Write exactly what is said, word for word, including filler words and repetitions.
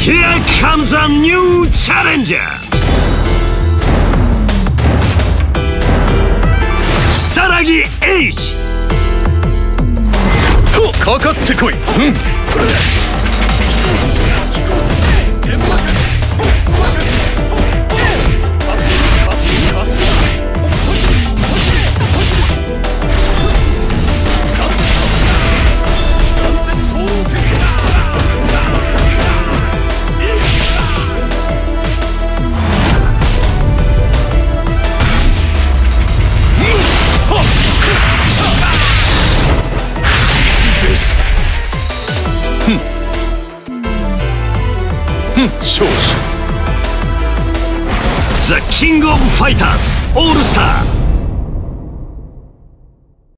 Here comes a new challenger! 如月英二かかってこい。うん。勝者 The King of Fighters All Star